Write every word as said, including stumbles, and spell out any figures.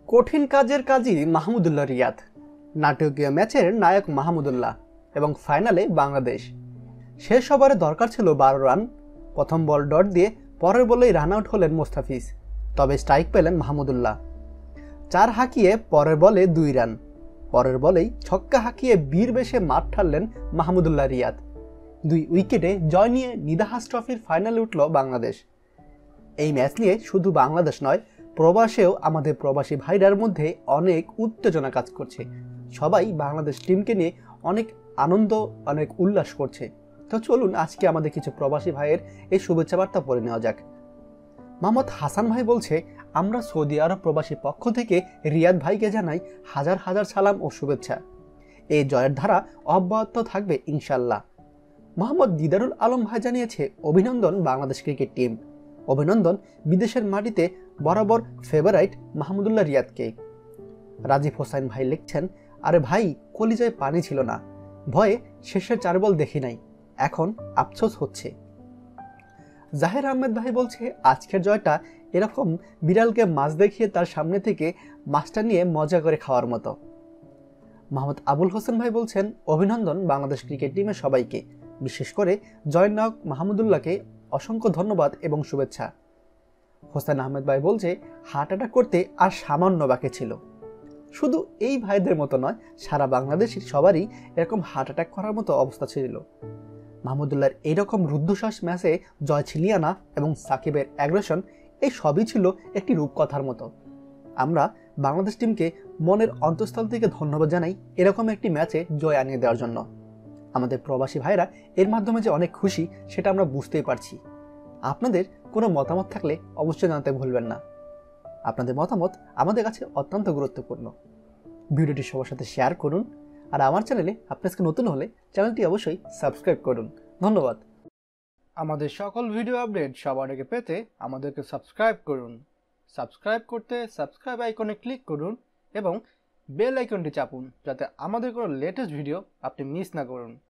কঠিন কাজের কাজী মাহমুদুল্লাহ রিয়াদ, নাটকীয় ম্যাচের নায়ক মাহমুদুল্লাহ এবং ফাইনালে বাংলাদেশ। শেষ ওভারে দরকার ছিল বারো রান। প্রথম বল ডট দিয়ে পরের বলেই রান আউট হলেন মোস্তাফিজ, তবে স্ট্রাইক পেলেন মাহমুদুল্লাহ। চার হাঁকিয়ে পরের বলে দুই রান, পরের বলেই ছক্কা হাঁকিয়ে বীর বেশে মাঠ ঠারলেন মাহমুদুল্লাহ রিয়াদ। দুই উইকেটে জয় নিয়ে নিদাহাস ট্রফির ফাইনালে উঠল বাংলাদেশ। এই ম্যাচ নিয়ে শুধু বাংলাদেশ নয়, প্রবাসেও আমাদের প্রবাসী ভাইরার মধ্যে অনেক উত্তেজনা কাজ করছে। সবাই বাংলাদেশ টিমকে নিয়ে অনেক আনন্দ, অনেক উল্লাস করছে। তো চলুন আজকে আমাদের কিছু প্রবাসী ভাইয়ের এই শুভেচ্ছা বার্তা পড়ে নেওয়া যাক। মোহাম্মদ হাসান ভাই বলছে, আমরা সৌদি আরব প্রবাসী পক্ষ থেকে রিয়াদ ভাইকে জানাই হাজার হাজার সালাম ও শুভেচ্ছা। এই জয়ের ধারা অব্যাহত থাকবে ইনশাল্লাহ। মোহাম্মদ দিদারুল আলম ভাই জানিয়েছে, অভিনন্দন বাংলাদেশ ক্রিকেট টিম, অভিনন্দন বিদেশের মাটিতে বরাবর ফেভারাইট মাহমুদুল্লাহ রিয়াদকে। রাজীব হোসাইন ভাই লিখছেন, আরে ভাই কলিজায় পানি ছিল না, ভয়ে শেষের চার বল দেখি নাই, এখন আফসোস হচ্ছে। জাহের আহমেদ ভাই বলছে, আজকের জয়টা এরকম বিড়ালকে মাছ দেখিয়ে তার সামনে থেকে মাছটা নিয়ে মজা করে খাওয়ার মতো। মোহাম্মদ আবুল হোসেন ভাই বলছেন, অভিনন্দন বাংলাদেশ ক্রিকেট টিমের সবাইকে, বিশেষ করে জয়ের নায়ক মাহমুদুল্লাহকে অসংখ্য ধন্যবাদ এবং শুভেচ্ছা। হোসেন আহমেদ ভাই বলছে, হার্ট অ্যাটাক করতে আর সামান্য বাকি ছিল। শুধু এই ভাইদের মতো নয়, সারা বাংলাদেশের সবারই এরকম হার্ট অ্যাটাক করার মতো অবস্থা ছিল। মাহমুদুল্লাহর এইরকম রুদ্ধশ্বাস ম্যাচে জয় ছিলিয়ে আনা এবং সাকিবের অ্যাগ্রেশন, এই সবই ছিল একটি রূপকথার মতো। আমরা বাংলাদেশ টিমকে মনের অন্তঃস্থল থেকে ধন্যবাদ জানাই এরকম একটি ম্যাচে জয় আনিয়ে দেওয়ার জন্য। আমাদের প্রবাসী ভাইরা এর মাধ্যমে যে অনেক খুশি সেটা আমরা বুঝতেই পারছি। আপনাদের কোনো মতামত থাকলে অবশ্যই জানাতে ভুলবেন না। আপনাদের মতামত আমাদের কাছে অত্যন্ত গুরুত্বপূর্ণ। ভিডিওটি সবার সাথে শেয়ার করুন, আর আমার চ্যানেলে আপনি আজকে নতুন হলে চ্যানেলটি অবশ্যই সাবস্ক্রাইব করুন। ধন্যবাদ। আমাদের সকল ভিডিও আপডেট সবার আগে পেতে আমাদেরকে সাবস্ক্রাইব করুন। সাবস্ক্রাইব করতে সাবস্ক্রাইব আইকনে ক্লিক করুন এবং বেল আইকনটি চাপুন, যাতে আমাদের কোনো লেটেস্ট ভিডিও আপনি মিস না করুন।